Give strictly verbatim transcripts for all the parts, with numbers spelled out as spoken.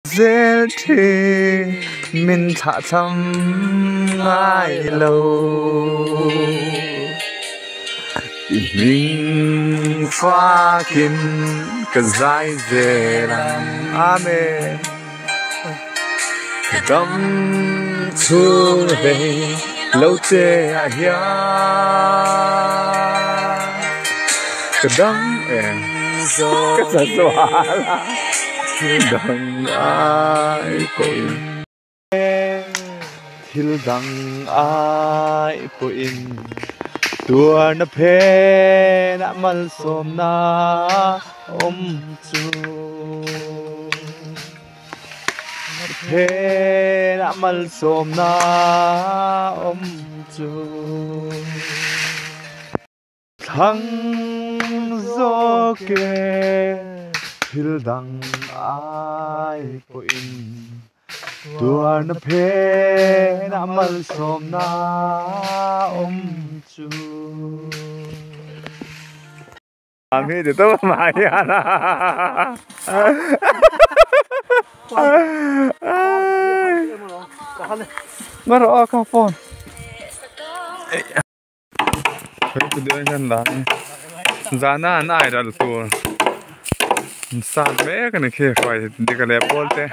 zel thi min tha cham ngai lo mình pha kim cái dài zelang amen đâm chu về lâu tê à hiya cái đâm em cái sao xóa là đằng ai quên thil đằng ai quên tua na phe na mal som na om chu na phe na mal som na om chu thăng gió kề thil đằng ai po in tua na phe na mal som na om chu ami de to mariana maro ka phone phải từ đây nhân là zana nai ra tour sát bé cái này kia phải đi cái lẹp bol thế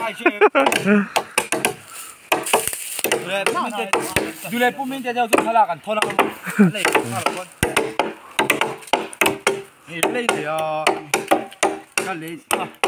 July pun minta jauh tu salah kan, tolak kan, leh, salah kan. Ni leh dia, kan leh, ah.